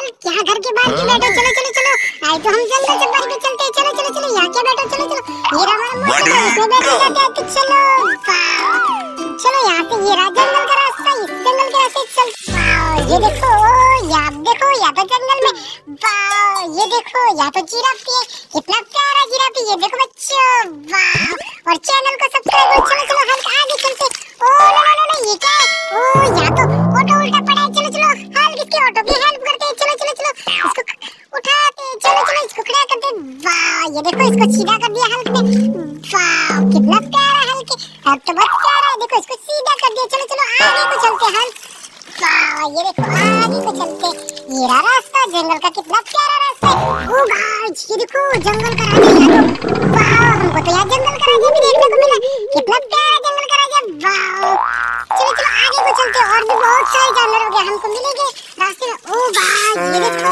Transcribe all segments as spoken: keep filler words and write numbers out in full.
यहाँ घर के बाहर क्यों बैठो? चलो चलो चलो, आए तो हम जंगल सफारी पे चलते हैं। चलो चलो चलो, यहाँ क्या बैठो? चलो चलो, ये रहा हमारा मोटर, इसमें बैठ जाते हैं। तो चलो चलो, यहाँ से ये रहा जंगल का रास्ता, इस जंगल के रास्ते चल। ये देखो, यहाँ देखो, यहाँ तो जंगल में, वाह ये देखो, यहाँ तो जिराफ भी है, कितना प्यारा जिराफ है। ये देखो बच्चों, वाह। और चैनल को सब्सक्राइब करो। चलो चलो, हम आगे चलते। ओ नो नो नो, ये क्या है? ओ यहाँ तो ऑटो उल्टा पड़ा है। चलो चलो, हल्क इसकी ऑटो की हेल्प करते हैं। चलो चलो चलो, इसको उठाते हैं। चलो चलो, इसको खड़ा करते हैं। वाह ये देखो, इसको सीधा कर दिया हल्क ने। वाह कितना प्यारा हल्क है, अब तो बहुत प्यारा है। देखो इसको सीधा कर दिया। चलो चलो, आगे को चलते हैं हल्क। वाह ये देखो, आगे को चलते। ये रहा रास्ता जंगल का, कितना प्यारा रास्ता है। ओ गाइस ये देखो, जंगल का राजा यहाँ तो। वाह हमको तो यहाँ जंगल का राजा भी देखने को मिला, कितना प्यारा जंगल का राजा। वाह चलो चलो, आगे को चलते। और भी बहुत सारे जानवर हो गए हमको मिलेंगे रास्ते में। ओ गाइस ये देखो,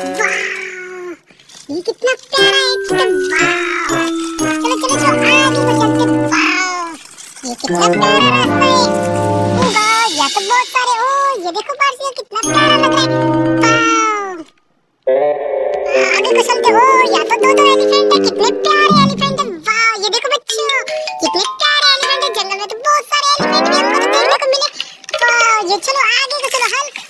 वाह ये कितना प्यारा है, कितना वाह। चलो चलो चलो, आगे को चलते। वाह ये कितना प्यारा रास्ता है। ओ गाइस यहाँ तो बहुत सारे, ओ ये देखो पार्सिया, कितना प्यारा लग रहा है। वाह आगे को चलते। ओ यहाँ तो दो दो एलिफेंट है, कितने प्यारे एलिफेंट है। वाह ये देखो बच्चों, कितने प्यारे एलिफेंट है। जंगल में तो बहुत सारे एलिफेंट भी हमको तो देखने को मिले। वाह ये चलो, आगे को चलो हल्क।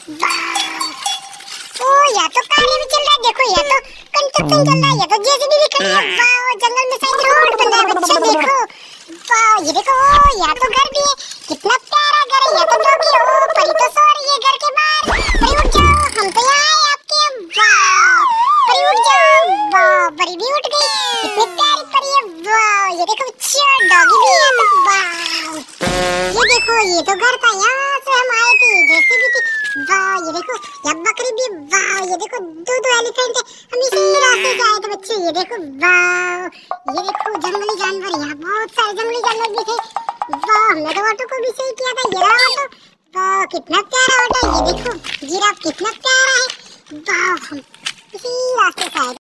वाह ओ यहाँ तो कार्य भी चल रहा है। देखो यहाँ तो कंस्ट्रक्शन चल रहा है, यहाँ तो जेसीबी भी खड़ी है। वाह जंगल में शायद रोड बन रहा है बच्चों, देखो। वाह ये देखो, ओ यहाँ तो घर भी है, कितना प्यारा घर है। यहाँ तो डॉगी, ओ परी तो सो रही है घर के बाहर। परी उठ जाओ, हम तो यहाँ आए आपके। वाह परी उठ जाओ। वाह परी भी उठ गई, कितनी प्यारी परी है। वाह ये देखो बच्चों, डॉगी भी है। वाह ये देखो, ये तो घर था, यहाँ से हम आए थे, जेसीबी थी। वाह ये देखो, यहाँ बकरी भी। वाह ये देखो, दो दो एलिफेंट है, हम इसी रास्ते से आए थे बच्चों। ये देखो, वाह ये देखो जंगली जानवर, यहाँ बहुत सारे जंगली जानवर भी थे। वाह हमने तो ऑटो को भी सही किया था, ये रहा ऑटो। वाह कितना प्यारा ऑटो है। ये देखो जिराफ कितना प्यारा है। वाह हम इसी रास्ते से आए।